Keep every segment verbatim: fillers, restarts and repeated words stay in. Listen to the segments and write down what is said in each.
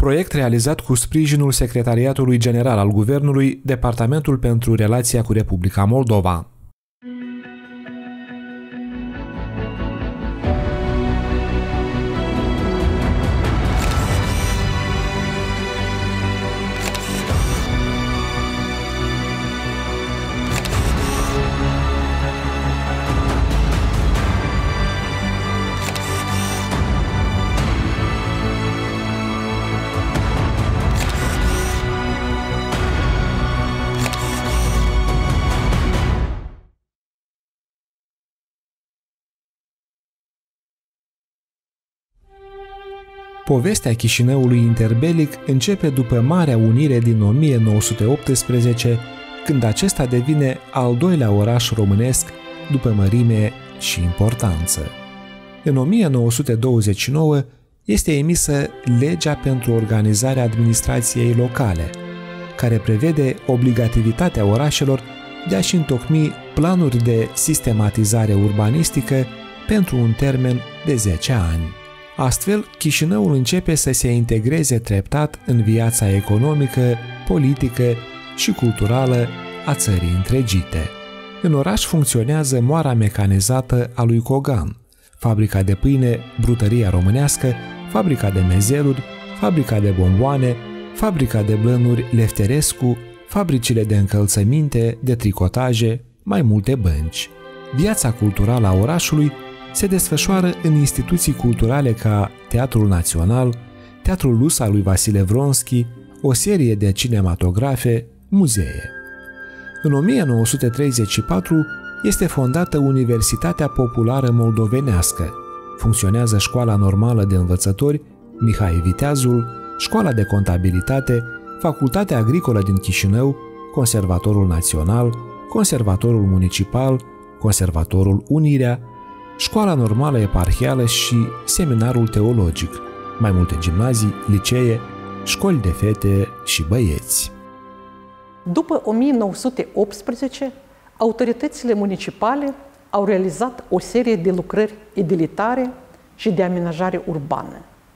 proiect realizat cu sprijinul Secretariatului General al Guvernului, Departamentul pentru Relația cu Republica Moldova. Povestea Chișinăului interbelic începe după Marea Unire din o mie nouă sute optsprezece, când acesta devine al doilea oraș românesc după mărime și importanță. În o mie nouă sute douăzeci și nouă este emisă Legea pentru organizarea administrației locale, care prevede obligativitatea orașelor de a-și întocmi planuri de sistematizare urbanistică pentru un termen de zece ani. Astfel, Chișinăul începe să se integreze treptat în viața economică, politică și culturală a țării întregite. În oraș funcționează moara mecanizată a lui Cogan, fabrica de pâine, brutăria românească, fabrica de mezeluri, fabrica de bomboane, fabrica de blănuri Lefterescu, fabricile de încălțăminte, de tricotaje, mai multe bănci. Viața culturală a orașului se desfășoară în instituții culturale ca Teatrul Național, Teatrul Lus al lui Vasile Vronski, o serie de cinematografe, muzee. În o mie nouă sute treizeci și patru este fondată Universitatea Populară Moldovenească. Funcționează Școala Normală de Învățători, Mihai Viteazul, Școala de Contabilitate, Facultatea Agricolă din Chișinău, Conservatorul Național, Conservatorul Municipal, Conservatorul Unirea, Școala Normală Eparhială și Seminarul Teologic, mai multe gimnazii, licee, școli de fete și băieți. După o mie nouă sute optsprezece, autoritățile municipale au realizat o serie de lucrări edilitare și de amenajare urbană.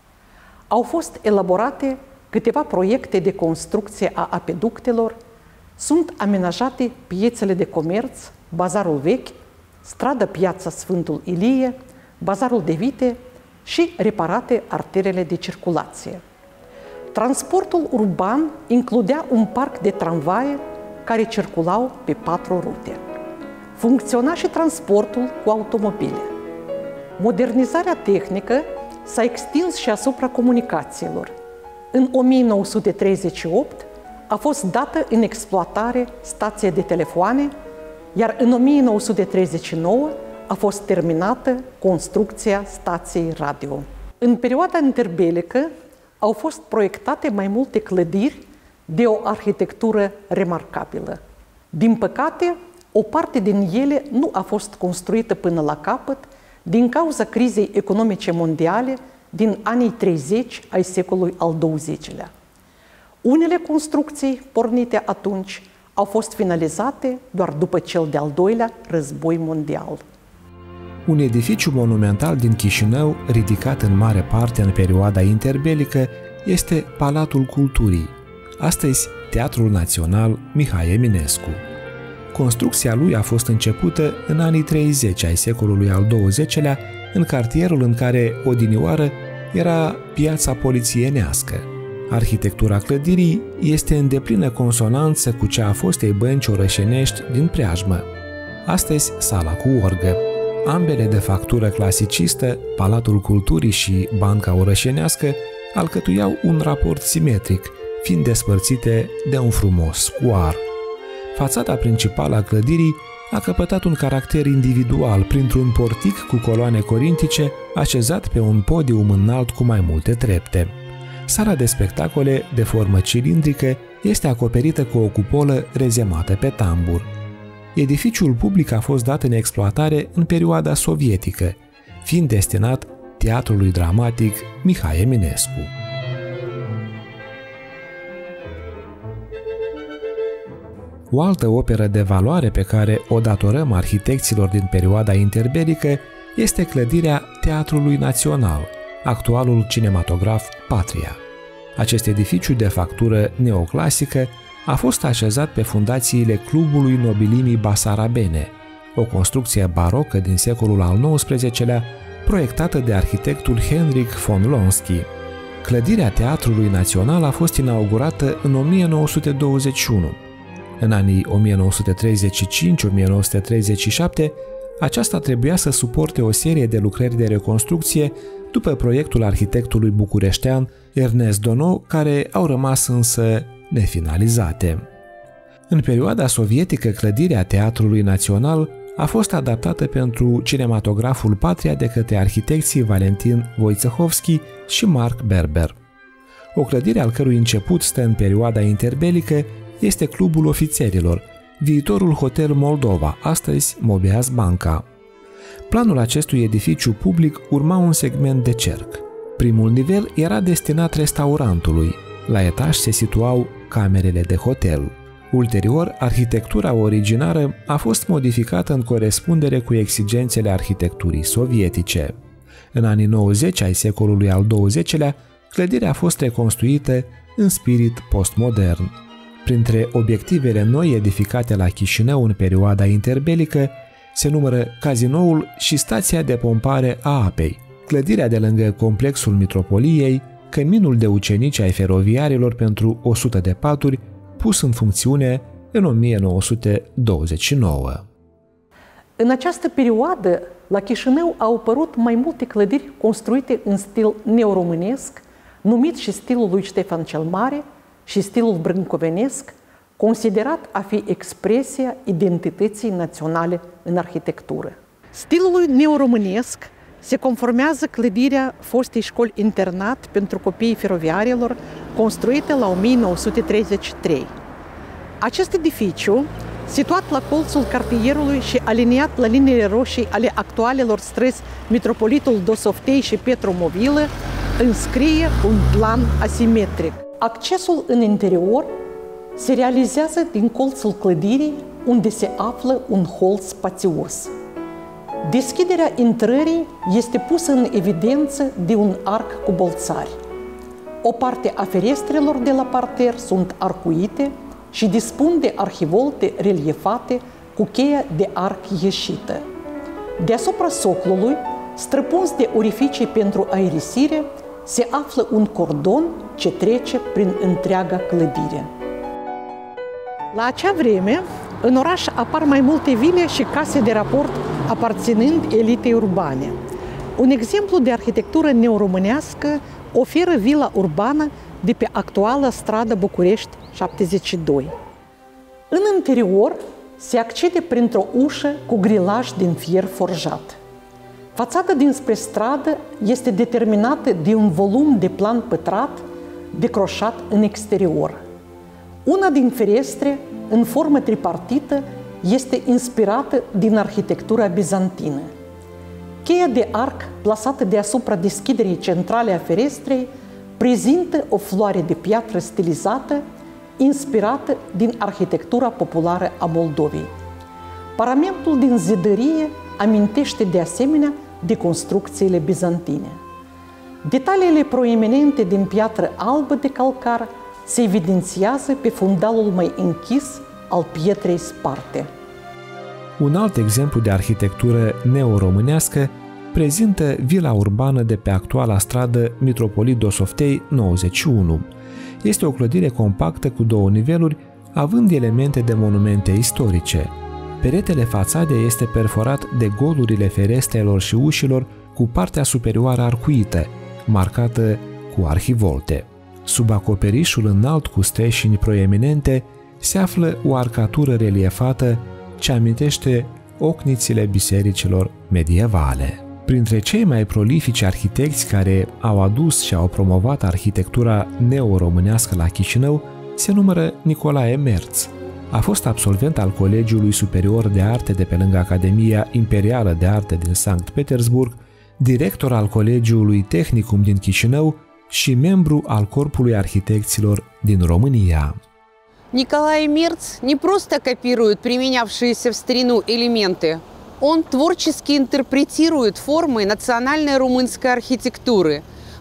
Au fost elaborate câteva proiecte de construcție a apeductelor, sunt amenajate piețele de comerț, bazarul vechi, strada Piața Sfântul Ilie, bazarul de vite și reparate arterele de circulație. Transportul urban includea un parc de tramvaie care circulau pe patru rute. Funcționa și transportul cu automobile. Modernizarea tehnică s-a extins și asupra comunicațiilor. În o mie nouă sute treizeci și opt a fost dată în exploatare stația de telefoane, iar în o mie nouă sute treizeci și nouă a fost terminată construcția stației radio. În perioada interbelică au fost proiectate mai multe clădiri de o arhitectură remarcabilă. Din păcate, o parte din ele nu a fost construită până la capăt din cauza crizei economice mondiale din anii treizeci ai secolului al douăzecilea. Unele construcții pornite atunci au fost finalizate doar după cel de-al doilea război mondial. Un edificiu monumental din Chișinău, ridicat în mare parte în perioada interbelică, este Palatul Culturii, astăzi Teatrul Național Mihai Eminescu. Construcția lui a fost începută în anii treizeci ai secolului al douăzecelea, în cartierul în care odinioară era Piața Polițienească. Arhitectura clădirii este în deplină consonanță cu cea a fostei bănci orășenești din preajmă, astăzi sala cu orgă. Ambele de factură clasicistă, Palatul Culturii și Banca Orășenească, alcătuiau un raport simetric, fiind despărțite de un frumos scuar. Fațada principală a clădirii a căpătat un caracter individual printr-un portic cu coloane corintice așezat pe un podium înalt cu mai multe trepte. Sala de spectacole, de formă cilindrică, este acoperită cu o cupolă rezemată pe tambur. Edificiul public a fost dat în exploatare în perioada sovietică, fiind destinat Teatrului Dramatic Mihai Eminescu. O altă operă de valoare pe care o datorăm arhitecților din perioada interbelică este clădirea Teatrului Național, actualul cinematograf Patria. Acest edificiu de factură neoclasică a fost așezat pe fundațiile Clubului Nobilimii Basarabene, o construcție barocă din secolul al nouăsprezecelea, proiectată de arhitectul Henryk von Lonsky. Clădirea Teatrului Național a fost inaugurată în o mie nouă sute douăzeci și unu. În anii o mie nouă sute treizeci și cinci - o mie nouă sute treizeci și șapte, aceasta trebuia să suporte o serie de lucrări de reconstrucție după proiectul arhitectului bucureștean Ernest Donou, care au rămas însă nefinalizate. În perioada sovietică, clădirea Teatrului Național a fost adaptată pentru cinematograful Patria de către arhitecții Valentin Wojciechowski și Mark Berber. O clădire al cărui început stă în perioada interbelică este Clubul Ofițerilor, viitorul Hotel Moldova, astăzi Mobeaz Banca. Planul acestui edificiu public urma un segment de cerc. Primul nivel era destinat restaurantului, la etaj se situau camerele de hotel. Ulterior, arhitectura originară a fost modificată în corespundere cu exigențele arhitecturii sovietice. În anii nouăzeci ai secolului al douăzecelea, clădirea a fost reconstruită în spirit postmodern. Printre obiectivele noi edificate la Chișinău în perioada interbelică se numără cazinoul și stația de pompare a apei, clădirea de lângă complexul Mitropoliei, căminul de ucenici ai feroviarilor pentru o sută de paturi, pus în funcțiune în o mie nouă sute douăzeci și nouă. În această perioadă, la Chișinău au apărut mai multe clădiri construite în stil neoromânesc, numit și stilul lui Ștefan cel Mare și stilul brâncovenesc, considerat a fi expresia identității naționale în arhitectură. Stilului neoromânesc se conformează clădirea fostei școli-internat pentru copiii feroviarilor, construită la o mie nouă sute treizeci și trei. Acest edificiu, situat la colțul cartierului și aliniat la liniile roșii ale actualelor străzi Mitropolitul Dosoftei și Petru-Movilă, înscrie un plan asimetric. Accesul în interior se realizează din colțul clădirii, unde se află un hol spațios. Deschiderea intrării este pusă în evidență de un arc cu bolțari. O parte a ferestrelor de la parter sunt arcuite și dispun de arhivolte reliefate cu cheia de arc ieșită. Deasupra soclului, străpuns de orificii pentru aerisire, se află un cordon ce trece prin întreaga clădire. La acea vreme, în oraș apar mai multe vile și case de raport aparținând elitei urbane. Un exemplu de arhitectură neoromânească oferă vila urbană de pe actuala stradă București șaptezeci și doi. În interior se accede printr-o ușă cu grilaj din fier forjat. Fațada dinspre stradă este determinată de un volum de plan pătrat decroșat în exterior. Una din ferestre, în formă tripartită, este inspirată din arhitectura bizantină. Cheia de arc, plasată deasupra deschiderii centrale a ferestrei, prezintă o floare de piatră stilizată, inspirată din arhitectura populară a Moldovei. Paramentul din zidărie amintește de asemenea de construcțiile bizantine. Detaliile proeminente din piatră albă de calcar se evidențiază pe fundalul mai închis al pietrei sparte. Un alt exemplu de arhitectură neoromânească prezintă vila urbană de pe actuala stradă Mitropolit Dosoftei nouăzeci și unu. Este o clădire compactă cu două niveluri, având elemente de monumente istorice. Peretele fațadei este perforat de golurile ferestrelor și ușilor cu partea superioară arcuită, marcată cu arhivolte. Sub acoperișul înalt cu streșini proeminente se află o arcatură reliefată ce amintește ocnițile bisericilor medievale. Printre cei mai prolifici arhitecți care au adus și au promovat arhitectura neoromânească la Chișinău se numără Nicolae Merț. A fost absolvent al Colegiului Superior de Arte de pe lângă Academia Imperială de Arte din Sankt Petersburg, director al Colegiului Tehnicum din Chișinău și membru al Corpului Arhitecților din România. Николай Мерц не просто копирует применявшиеся в старину элементы, он творчески интерпретирует формы национальной румынской архитектуры,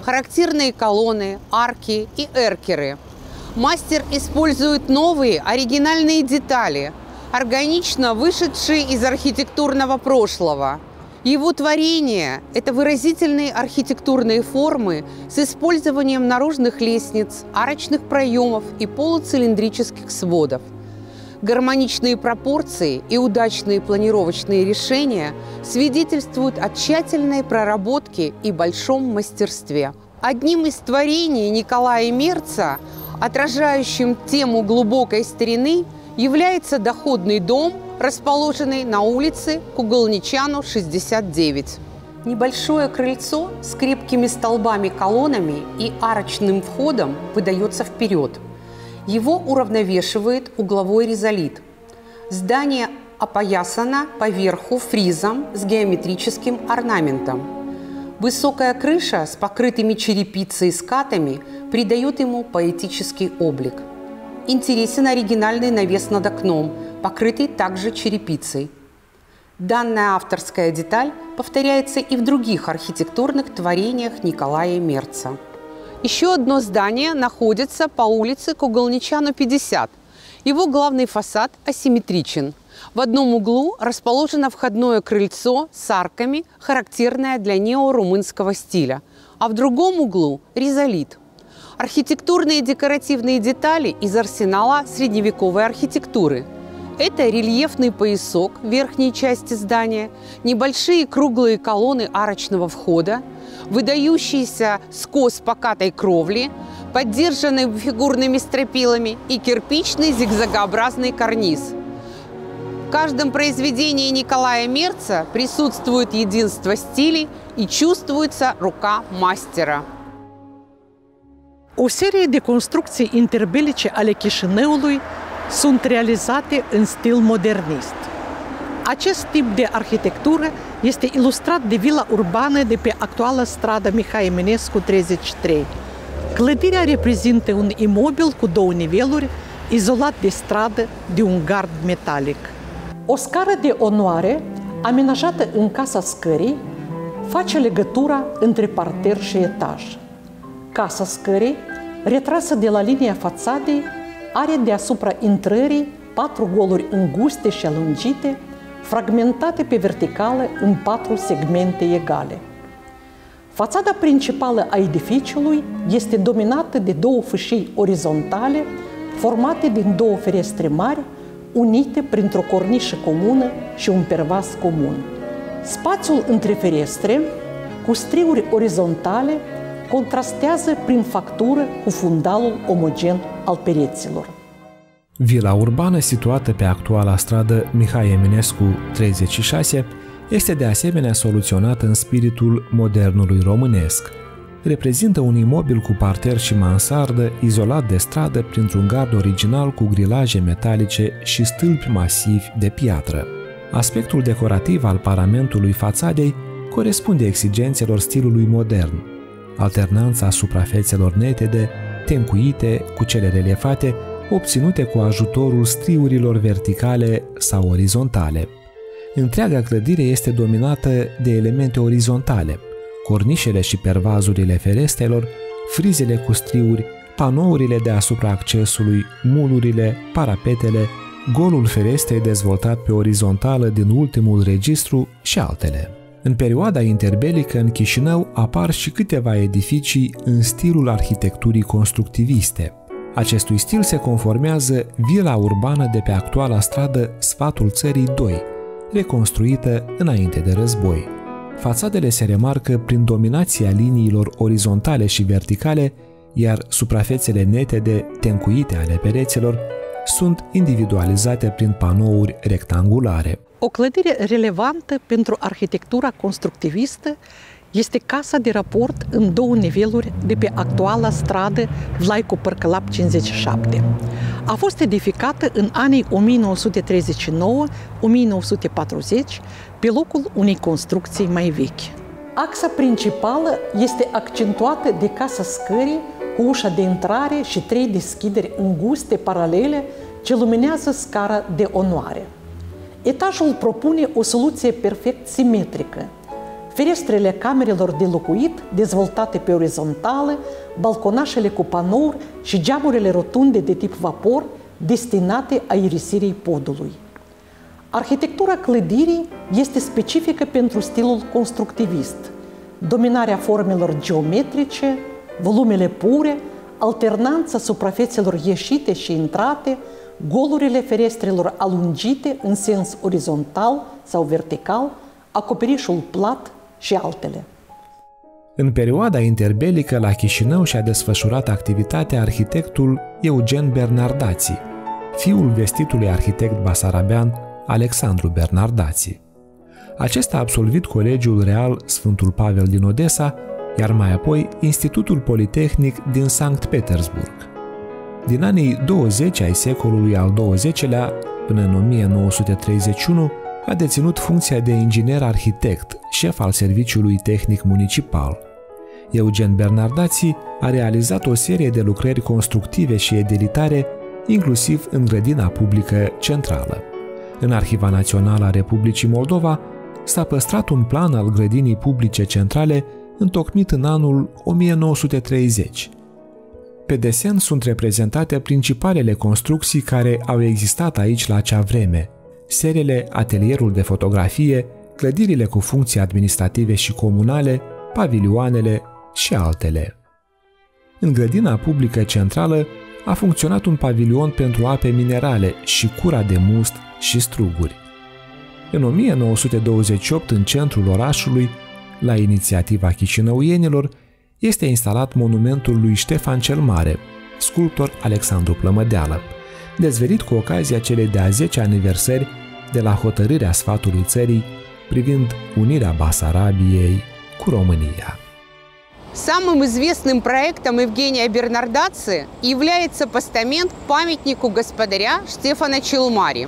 характерные колонны, арки и эркеры. Мастер использует новые оригинальные детали, органично вышедшие из архитектурного прошлого. Его творение – это выразительные архитектурные формы с использованием наружных лестниц, арочных проемов и полуцилиндрических сводов. Гармоничные пропорции и удачные планировочные решения свидетельствуют о тщательной проработке и большом мастерстве. Одним из творений Николая Мерца, отражающим тему глубокой старины, является доходный дом, расположенный на улице Кугълничану, шестьдесят девять. Небольшое крыльцо с крепкими столбами-колоннами и арочным входом выдается вперед. Его уравновешивает угловой ризолит. Здание опоясано поверху фризом с геометрическим орнаментом. Высокая крыша с покрытыми черепицей скатами придает ему поэтический облик. Интересен оригинальный навес над окном, покрытый также черепицей. Данная авторская деталь повторяется и в других архитектурных творениях Николая Мерца. Еще одно здание находится по улице Кугълничану, пятьдесят. Его главный фасад асимметричен. В одном углу расположено входное крыльцо с арками, характерное для неорумынского стиля, а в другом углу – ризолит. Архитектурные декоративные детали из арсенала средневековой архитектуры. Это рельефный поясок в верхней части здания, небольшие круглые колонны арочного входа, выдающийся скос покатой кровли, поддержанный фигурными стропилами, и кирпичный зигзагообразный карниз. В каждом произведении Николая Мерца присутствует единство стилей и чувствуется ruca mastera. O serie de construcții interbelice ale Chișinăului sunt realizate în stil modernist. Acest tip de arhitectură este ilustrat de vila urbană de pe actuala stradă Mihai Eminescu treizeci și trei. Clădirea reprezintă un imobil cu două niveluri, izolat de stradă de un gard metalic. O scară de onoare, amenajată în Casa Scării, face legătura între parter și etaj. Casa Scării, retrasă de la linia fațadei, are deasupra intrării patru goluri înguste și alungite, fragmentate pe verticală în patru segmente egale. Fațada principală a edificiului este dominată de două fâșii orizontale, formate din două ferestre mari, unite printr-o cornișă comună și un pervaz comun. Spațiul între ferestre, cu striuri orizontale, contrastează prin factură cu fundalul omogen al pereților. Vila urbană, situată pe actuala stradă Mihai Eminescu treizeci și șase, este de asemenea soluționată în spiritul modernului românesc. Reprezintă un imobil cu parter și mansardă, izolat de stradă printr-un gard original cu grilaje metalice și stâlpi masivi de piatră. Aspectul decorativ al paramentului fațadei corespunde exigențelor stilului modern. Alternanța suprafețelor netede, tencuite cu cele reliefate, obținute cu ajutorul striurilor verticale sau orizontale. Întreaga clădire este dominată de elemente orizontale, cornișele și pervazurile ferestelor, frizele cu striuri, panourile deasupra accesului, mulurile, parapetele, golul ferestrei dezvoltat pe orizontală din ultimul registru și altele. În perioada interbelică în Chișinău apar și câteva edificii în stilul arhitecturii constructiviste. Acestui stil se conformează vila urbană de pe actuala stradă Sfatul Țării doi, reconstruită înainte de război. Fațadele se remarcă prin dominația liniilor orizontale și verticale, iar suprafețele netede, tencuite ale pereților sunt individualizate prin panouri rectangulare. O clădire relevantă pentru arhitectura constructivistă este casa de raport în două niveluri de pe actuala stradă Vlaicu Părcălap cincizeci și șapte. A fost edificată în anii o mie nouă sute treizeci și nouă - o mie nouă sute patruzeci pe locul unei construcții mai vechi. Axa principală este accentuată de Casa Scării cu ușa de intrare și trei deschideri înguste paralele ce luminează scara de onoare. Etajul propune o soluție perfect simetrică. ferestrele camerelor de locuit, dezvoltate pe orizontală, balconașele cu panouri și geamurile rotunde de tip vapor, destinate aerisirii podului. Arhitectura clădirii este specifică pentru stilul constructivist, dominarea formelor geometrice, volumele pure, alternanța suprafețelor ieșite și intrate, golurile ferestrelor alungite în sens orizontal sau vertical, acoperișul plat și altele. În perioada interbelică la Chișinău și-a desfășurat activitatea arhitectul Eugen Bernardați, fiul vestitului arhitect basarabean Alexandru Bernardați. Acesta a absolvit Colegiul Real Sfântul Pavel din Odessa, iar mai apoi Institutul Politehnic din Sankt Petersburg. Din anii douăzeci ai secolului al douăzecilea până în o mie nouă sute treizeci și unu a deținut funcția de inginer arhitect, șef al Serviciului Tehnic Municipal. Eugen Bernardați a realizat o serie de lucrări constructive și edilitare, inclusiv în grădina publică centrală. În Arhiva Națională a Republicii Moldova s-a păstrat un plan al grădinii publice centrale întocmit în anul o mie nouă sute treizeci. Pe desen sunt reprezentate principalele construcții care au existat aici la acea vreme: serele, atelierul de fotografie, clădirile cu funcții administrative și comunale, pavilioanele și altele. În grădina publică centrală a funcționat un pavilion pentru ape minerale și cura de must și struguri. În o mie nouă sute douăzeci și opt, în centrul orașului, la inițiativa chișinăuienilor, este instalat monumentul lui Ștefan cel Mare, sculptor Alexandru Plămădeală, dezvelit cu ocazia celei de-a zecea aniversări de la hotărârea sfatului țării privind unirea Basarabiei cu România. Самым известным проектом Евгения Бернардацы является постамент к памятнику господаря Штефана Челмари.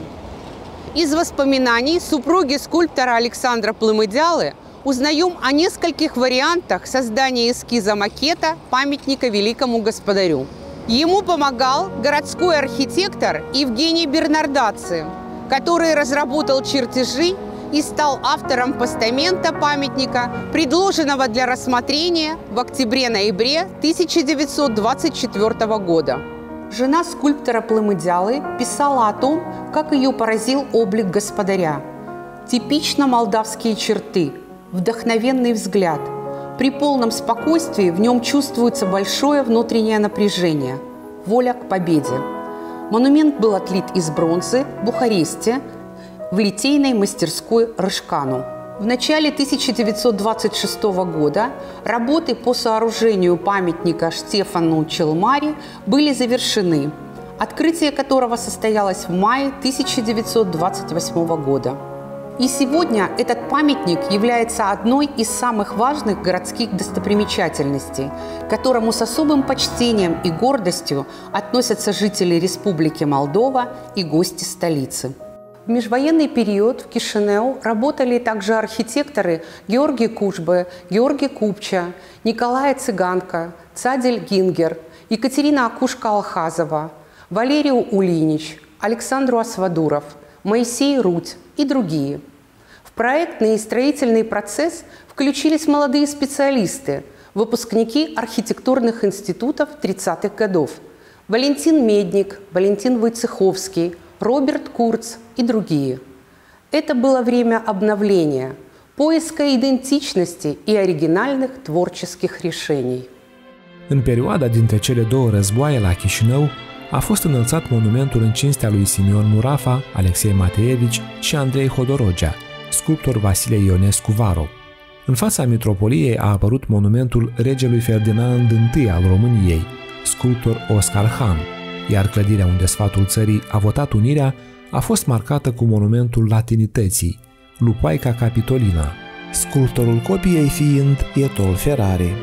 Из воспоминаний супруги скульптора Александра Плымыдялы узнаем о нескольких вариантах создания эскиза макета памятника великому господарю. Ему помогал городской архитектор Евгений Бернардацы, который разработал чертежи и стал автором постамента памятника, предложенного для рассмотрения в октябре-ноябре тысяча девятьсот двадцать четвёртого года. Жена скульптора Плымыдялы писала о том, как ее поразил облик господаря. Типично молдавские черты, вдохновенный взгляд. При полном спокойствии в нем чувствуется большое внутреннее напряжение, воля к победе. Монумент был отлит из бронзы в Бухаресте, в литейной мастерской Рыжкану. В начале тысяча девятьсот двадцать шестого года работы по сооружению памятника Штефану Челмари были завершены, открытие которого состоялось в мае тысяча девятьсот двадцать восьмого года. И сегодня этот памятник является одной из самых важных городских достопримечательностей, к которому с особым почтением и гордостью относятся жители Республики Молдова и гости столицы. В межвоенный период в Кишинеу работали также архитекторы Георгий Кушбе, Георгий Купча, Николай Цыганко, Цадель Гингер, Екатерина Акушка-Алхазова, Валерий Улинич, Александр Асвадуров, Моисей Рудь и другие. В проектный и строительный процесс включились молодые специалисты, выпускники архитектурных институтов тридцатых годов: Валентин Медник, Валентин Войцеховский, Роберт Курц и другие. Это было время обновления, поиска идентичности и оригинальных творческих решений. În perioada dintre cele două războaie la Chișinău a fost înălțat monumentul în cinstea lui Simion Murafa, Alexei Mateevici și Andrei Hodorogea, sculptor Vasile Ionescu Varo. În fața mitropoliei a apărut monumentul regelui Ferdinand I al României, sculptor Oscar Han, iar clădirea unde sfatul țării a votat unirea a fost marcată cu monumentul latinității, Lupoica Capitolina, sculptorul copiei fiind Etol Ferrari.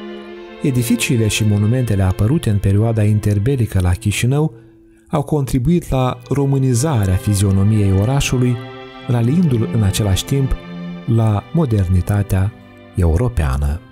Edificiile și monumentele apărute în perioada interbelică la Chișinău au contribuit la românizarea fizionomiei orașului, raliindu-l în același timp la modernitatea europeană.